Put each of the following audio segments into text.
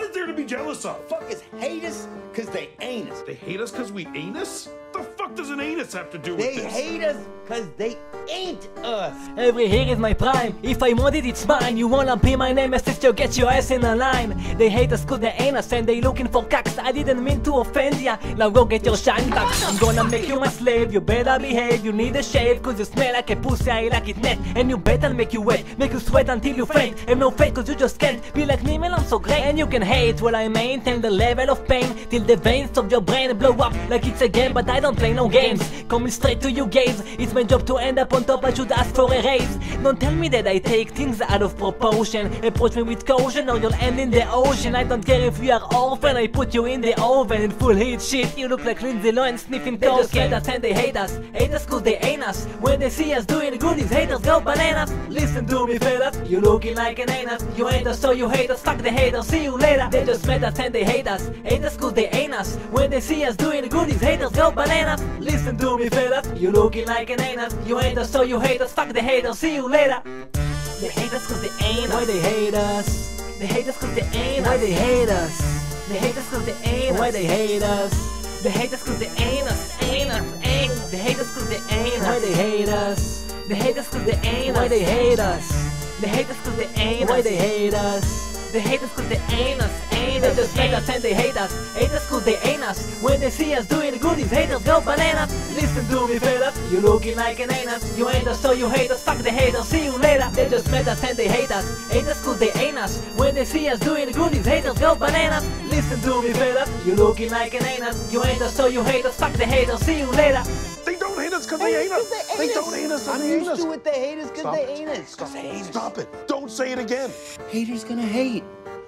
is there to be jealous of? Fuckers hate us because they ain't us. They hate us because we ain't us? The fuck does an anus have to do with They this? hate us because they ain't us. Every hair is my prime. If I want it, it's mine. You wanna be my nemesis, you get your ass in a line. They hate us cause they ain't us and they looking for cocks. I didn't mean to offend ya. Now go get your shine back. I'm gonna make you my slave. You better behave. You need a shave cause you smell like a pussy. I like it net. And you better make you wet. Make you sweat until you faint. I'm no fake cause you just can't be like me, man. I'm so great. And you can hate while I maintain the level of pain till the veins of your brain blow up like it's a game. But I don't play no games. Coming straight to you gaze. It's my job to end up on top. I should ask for a raise. Don't tell me that I take things out of proportion. Approach me with caution or you'll end in the ocean. I don't care if you are orphan. I put you in the oven in full heat. Shit, you look like Lindsay Lohan sniffing toast. They just get us and they hate us. Hate us cause they ain't us. When they see us doing good, these haters go bananas. Listen to me, fellas. You looking like an anus. You hate us so you hate us. Fuck the haters. See you later. They just met us and they hate us. Hate us cause they ain't us. When they see us doing good, these haters go bananas. Listen to me, fellas. You looking like an anus. You hate us so you hate us. Fuck the haters. See you later. They hate us cause they ain't us. Why they hate us? They hate us cause they ain't us. Why they hate us? They hate us cause they ain't us. Why they hate us? They hate us cause they ain't us. Ain't us, ain't. They hate us cause they ain't us. Why they hate us? They hate us cause they ain't us. Why they hate us? They hate us cause they ain't us. Why they hate us? They hate us cause they ain't us. Ain't us. They just make us and they hate us. Hate us cause they ain't us. When they see us doing good, these haters go bananas. Listen to me, fellas. You looking like an anus. You ain't us so you hate us. Fuck the haters. See you later. They just met us and they hate us. Hate us cause they ain't us. When they see us doing good, these haters go bananas. Listen to me, fellas. You looking like an anus. You ain't us so you hate us. Fuck the haters. See you later. They don't hate us because they ain't us. They don't hate us because I'm they ain't used us. to it. They hate us because they ain't us. Stop it. Don't say it again. Haters gonna hate.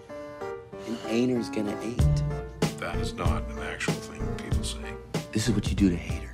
And ain'ters gonna ain't. That is not an actual thing people say. This is what you do to haters.